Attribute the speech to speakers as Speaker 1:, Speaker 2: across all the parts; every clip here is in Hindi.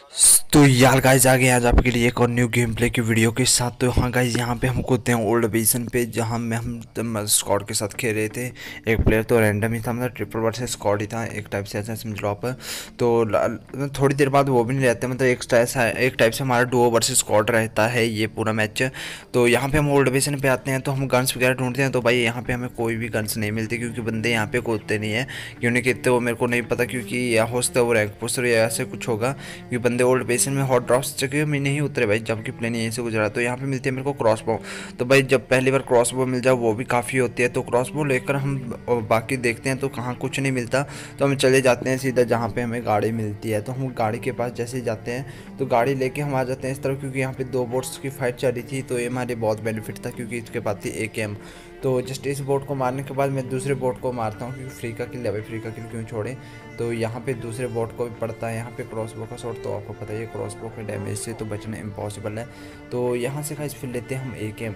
Speaker 1: तो यार गाइज आ गए आज आपके लिए एक और न्यू गेम प्ले की वीडियो के साथ। तो हाँ गाइज, यहाँ पे हम कूदते हैं ओल्ड बेसन पे, जहाँ में हम स्क्वाड के साथ खेल रहे थे। एक प्लेयर तो रैंडम ही था, मतलब ट्रिपल वर्सेस स्क्वाड ही था एक टाइप से, ऐसा समझ लो आप। तो थोड़ी देर बाद वो भी नहीं रहते, मतलब एक टाइप से हमारा डुओ वर्सेस स्क्वाड रहता है ये पूरा मैच। तो यहाँ पे हम ओल्ड बेसन पे आते हैं तो हम गन्स वगैरह ढूंढते हैं, तो भाई यहाँ पे हमें कोई भी गन्स नहीं मिलती, क्योंकि बंदे यहाँ पे कूदते नहीं है। क्यों नहीं कहते वो मेरे को नहीं पता, क्योंकि या हो सकता है वो रैंक पुशर या ऐसे कुछ होगा, क्योंकि बंदे ओल्ड बेसन में हॉट ड्रॉप्स जगह में नहीं उतरे भाई, जबकि प्लेन यहीं से गुजरा। तो यहाँ पे मिलती है मेरे को क्रॉसबो। तो भाई जब पहली बार क्रॉसबो मिल जाए वो भी काफ़ी होती है, तो क्रॉसबो लेकर हम बाकी देखते हैं तो कहाँ कुछ नहीं मिलता। तो हम चले जाते हैं सीधा जहाँ पे हमें गाड़ी मिलती है। तो हम गाड़ी के पास जैसे ही जाते हैं तो गाड़ी लेके हम आ जाते हैं इस तरफ, क्योंकि यहाँ पे दो बोट्स की फाइट चल रही थी, तो ये हमारे बहुत बेनिफिट था, क्योंकि इसके पास थी AKM। तो जस्ट इस बोट को मारने के बाद मैं दूसरे बोट को मारता हूँ, क्योंकि फ्री का किल है भाई, फ्री का किल क्यों छोड़े। तो यहाँ पे दूसरे बोट को भी पड़ता है यहाँ पे क्रॉसबो का शॉट, तो आपको पता है क्रॉसबो के डैमेज से तो बचना इम्पॉसिबल है। तो यहाँ से खास फिर लेते हैं हम AKM।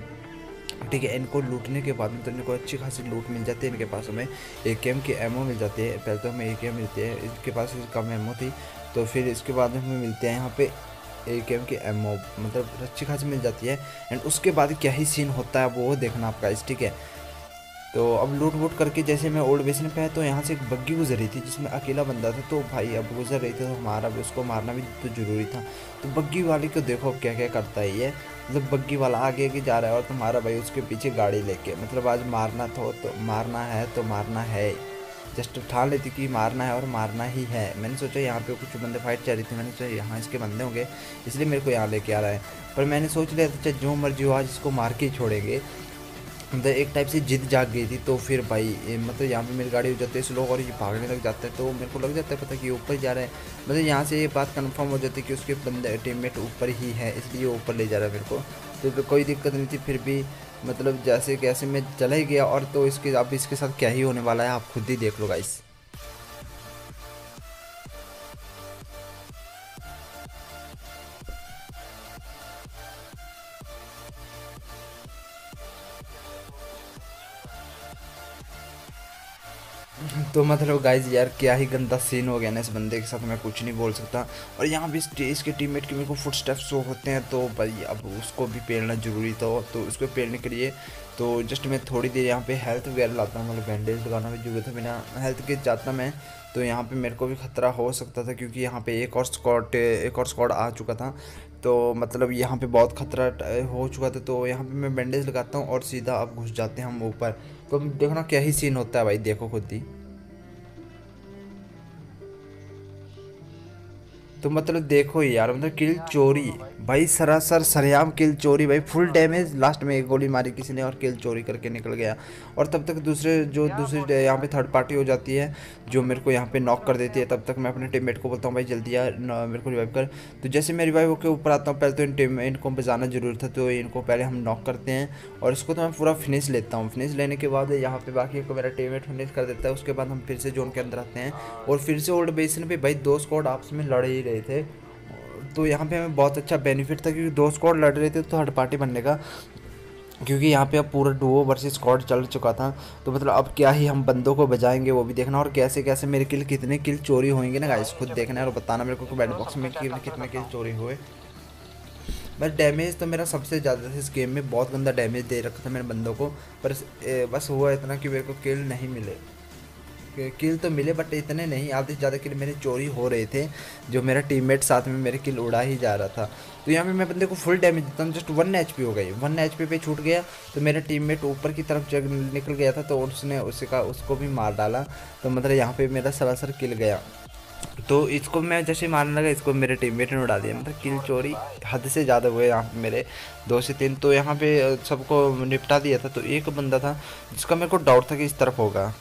Speaker 1: ठीक है, इनको लूटने के बाद में तो इनको अच्छी खासी लूट मिल जाती है, इनके पास हमें AKM की एमओ मिल जाती है। पहले तो हमें AKM मिलती है, इनके पास कम एमओ थी, तो फिर इसके बाद हमें मिलते हैं यहाँ पे AKM की एमओ, मतलब अच्छी खासी मिल जाती है। एंड उसके बाद क्या ही सीन होता है वो देखना आपका इस, ठीक है। तो अब लूट वूट करके जैसे मैं ओल्ड बेसन पे है, तो यहाँ से एक बग्गी गुजर रही थी जिसमें अकेला बंदा था। तो भाई अब गुजर रही थी तो हमारा भी उसको मारना भी तो ज़रूरी था। तो बग्गी वाले को देखो अब क्या क्या करता है ये, मतलब बग्गी वाला आगे आगे जा रहा है और तुम्हारा भाई उसके पीछे गाड़ी लेके, मतलब आज मारना तो मारना है तो मारना है। जस्ट ठान लेती कि मारना है और मारना ही है। मैंने सोचा यहाँ पे कुछ बंदे फाइट चल रही थी, मैंने सोचा यहाँ इसके बंदे होंगे, इसलिए मेरे को यहाँ लेके आ रहा है। पर मैंने सोच लिया था चाहे जो मर्जी हो आज इसको मार के ही छोड़ेंगे, मतलब एक टाइप से जिद जाग गई थी। तो फिर भाई मतलब यहाँ पे मेरी गाड़ी हो जाती है स्लो और ये भागने लग जाता है, तो मेरे को लग जाता है पता कि ये ऊपर जा रहा है। मतलब यहाँ से ये बात कंफर्म हो जाती है कि उसके बंदे टीममेट ऊपर ही है, इसलिए वो ऊपर ले जा रहा है मेरे को। तो फिर कोई दिक्कत नहीं थी, फिर भी मतलब जैसे कैसे मैं चला ही गया। और तो इसके अब इसके साथ क्या ही होने वाला है आप खुद ही देख लो गाइस। तो मतलब गाइज यार क्या ही गंदा सीन हो गया ना इस बंदे के साथ, मैं कुछ नहीं बोल सकता। और यहाँ भी इसके टीममेट के मेरे को फुट स्टेप्स शो होते हैं, तो भाई अब उसको भी पेलना ज़रूरी था। तो उसको पेलने के लिए तो जस्ट मैं थोड़ी देर यहाँ पे हेल्थ वगैरह लाता हूँ, मतलब बैंडेज लगाना भी जरूरत है, बिना हेल्थ के जाता मैं। तो यहाँ पे मेरे को भी खतरा हो सकता था, क्योंकि यहाँ पे एक और स्क्वाड आ चुका था। तो मतलब यहाँ पे बहुत खतरा हो चुका था। तो यहाँ पे मैं बैंडेज लगाता हूँ और सीधा अब घुस जाते हैं हम ऊपर। तो देखो ना क्या ही सीन होता है भाई, देखो खुद ही। तो मतलब देखो यार, मतलब किल चोरी भाई, सरासर सरेआम किल चोरी भाई, फुल डैमेज, लास्ट में एक गोली मारी किसी ने और किल चोरी करके निकल गया। और तब तक दूसरी यहाँ पे थर्ड पार्टी हो जाती है, जो मेरे को यहाँ पे नॉक कर देती है। तब तक मैं अपने टीममेट को बोलता हूँ भाई जल्दी यार मेरे को रिवाइव कर। तो जैसे मैं रिवाइव होकर ऊपर आता हूँ, पहले तो इनको बचाना जरूर था, तो इनको पहले हम नॉक करते हैं और इसको तो मैं पूरा फिनिश लेता हूँ। फिनिश लेने के बाद यहाँ पे बाकी को मेरा टीममेट फिनिश कर देता है। उसके बाद हम फिर से जोन के अंदर आते हैं और फिर से ओल्ड बेसन पे भाई दो स्क्वाड आपस में लड़ ही रहे थे। तो यहाँ पे हमें बहुत अच्छा बेनिफिट था, क्योंकि दो स्क्वाड लड़ रहे थे तो थर्ड पार्टी बनने का, क्योंकि यहाँ पे अब पूरा डुओ वर्सेस स्क्वाड चल चुका था। तो मतलब अब क्या ही हम बंदों को बजाएंगे वो भी देखना, और कैसे कैसे मेरे किल कितने किल चोरी होंगे ना गाइस, खुद देखना है और बताना मेरे को कमेंट बॉक्स में कि कितने किल चोरी हुए। बस डैमेज तो मेरा सबसे ज़्यादा था इस गेम में, बहुत गंदा डैमेज दे रखा था मेरे बंदों को। पर बस हुआ इतना कि मेरे को किल नहीं मिले, किल तो मिले बट इतने नहीं, आधे से ज़्यादा किल मेरे चोरी हो रहे थे। जो मेरा टीममेट साथ में मेरे किल उड़ा ही जा रहा था। तो यहाँ पे मैं बंदे को फुल डैमेज देता हूँ, जस्ट 1 HP हो गई, 1 HP पे छूट गया। तो मेरा टीममेट ऊपर की तरफ निकल गया था, तो उसने उसको भी मार डाला। तो मतलब यहाँ पे मेरा सरासर किल गया। तो इसको मैं जैसे मारने लगा, इसको मेरे टीममेट ने उड़ा दिया। मतलब किल चोरी हद से ज़्यादा हुए यहाँ पे मेरे, 2 से 3। तो यहाँ पे सबको निपटा दिया था। तो एक बंदा था जिसका मेरे को डाउट था कि इस तरफ होगा,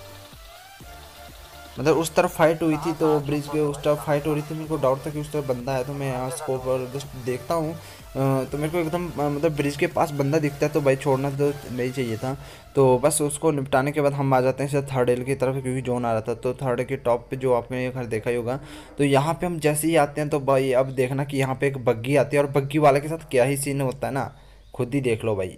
Speaker 1: मतलब उस तरफ फाइट हुई थी, तो ब्रिज के उस तरफ फाइट हो रही थी, मेरे को डाउट था कि उस तरफ बंदा है। तो मैं यहाँ स्कोप पर जस्ट देखता हूँ, तो मेरे को एकदम मतलब ब्रिज के पास बंदा दिखता है, तो भाई छोड़ना तो नहीं चाहिए था। तो बस उसको निपटाने के बाद हम आ जाते हैं सीधा थर्ड एल की तरफ, क्योंकि जोन आ रहा था। तो थर्ड के टॉप पे जो आपने ये घर देखा ही होगा, तो यहाँ पे हम जैसे ही आते हैं तो भाई अब देखना कि यहाँ पे एक बग्गी आती है, और बग्गी वाले के साथ क्या ही सीन होता है ना, खुद ही देख लो भाई।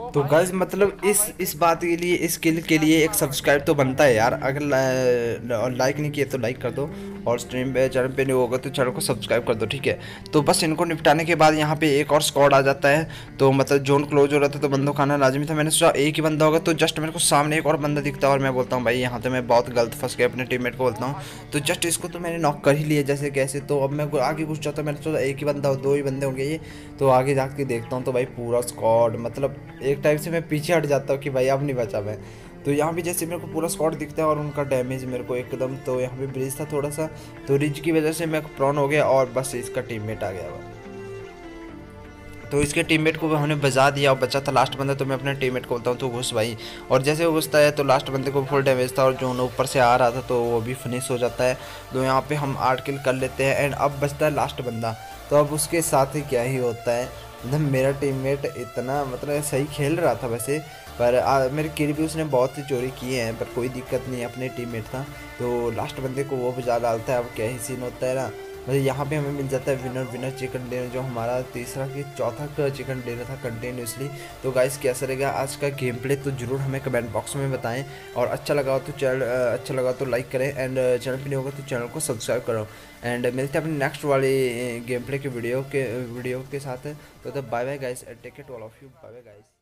Speaker 1: तो गाइस मतलब इस बात के लिए, इस किल के लिए एक सब्सक्राइब तो बनता है यार। अगर लाइक नहीं किए तो लाइक कर दो, और स्ट्रीम पे चैनल पे नहीं होगा तो चैनल को सब्सक्राइब कर दो, ठीक है। तो बस इनको निपटाने के बाद यहाँ पे एक और स्क्वाड आ जाता है। तो मतलब जोन क्लोज हो रहा था तो बंदों को आना लाजमी था। मैंने सोचा एक ही बंदा होगा, तो जस्ट मेरे को सामने एक और बंदा दिखता है और मैं बोलता हूँ भाई यहाँ तो मैं बहुत गलत फंस गया। अपने टीममेट को बोलता हूँ, तो जस्ट इसको तो मैंने नॉक कर ही लिया जैसे कैसे। तो अब मैं आगे घुस जाता, मैंने सोचा एक ही बंदा हो, 2 ही बंदे होंगे ये। तो आगे जाके देखता हूँ तो भाई पूरा स्क्वाड, मतलब एक टाइप से मैं पीछे हट जाता हूँ कि भाई अब नहीं बचा मैं। तो यहाँ भी जैसे मेरे को पूरा स्क्वाड दिखता है और उनका डैमेज मेरे को एकदम, तो यहाँ पे ब्रिज था थोड़ा सा, तो रिज की वजह से मैं प्रॉन हो गया और बस इसका टीममेट आ गया। तो इसके टीममेट को हमने बजा दिया और बचा था लास्ट बंदा। तो मैं अपने टीममेट को बोलता हूँ तो घुस भाई, और जैसे वो घुसता है तो लास्ट बंदे को फुल डैमेज था और जो ऊपर से आ रहा था तो वो भी फिनिश हो जाता है। तो यहाँ पे हम 8 किल कर लेते हैं एंड अब बचता है लास्ट बंदा। तो अब उसके साथ ही क्या ही होता है, मतलब मेरा टीममेट इतना मतलब सही खेल रहा था वैसे, पर मेरे किल भी उसने बहुत सी चोरी किए हैं, पर कोई दिक्कत नहीं है, अपने टीममेट था। तो लास्ट बंदे को वो बजा डालता है। अब क्या ही सीन होता है ना, मतलब यहाँ पे हमें मिल जाता है विनर चिकन डिनर, जो हमारा तीसरा कि चौथा चिकन डिनर था कंटिन्यूसली। तो गाइस कैसा रहेगा आज का गेम प्ले, तो जरूर हमें कमेंट बॉक्स में बताएं, और अच्छा लगा तो लाइक करें, एंड चैनल पे नहीं होगा तो चैनल को सब्सक्राइब करो। एंड मिलते हैं अपने नेक्स्ट वाले गेम प्ले के वीडियो के साथ। तो bye bye guys, take care to all of you, bye bye guys.